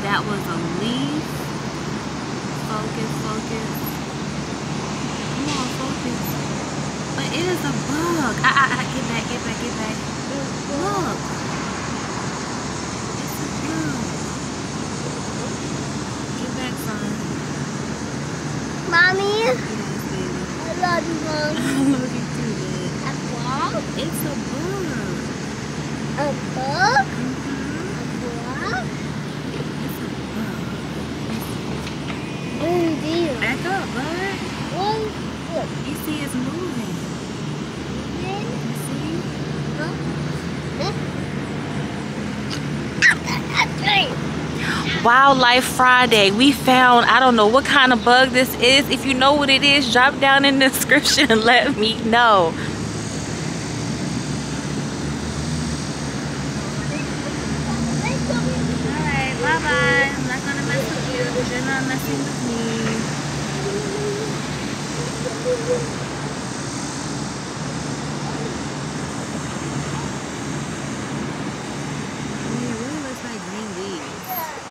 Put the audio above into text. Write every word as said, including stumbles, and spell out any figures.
that was a leaf. Focus, focus. Come on, focus. But it is a bug. I, I, I, get back, get back, get back. Look. It's a bug. Get back, son. Mommy? Yes, baby. I love you, Mom. I love you too, babe. A bug? It's a bug. A bug? Mm-hmm. A bug? It's a bug. Oh dear. Back up, bud. One foot. You see it's moving. Then, You see? huh? Huh? Wildlife Friday. We found, I don't know what kind of bug this is. If you know what it is, drop down in the description and let me know. Alright, bye bye. I'm not gonna mess with you because you're not messing with me.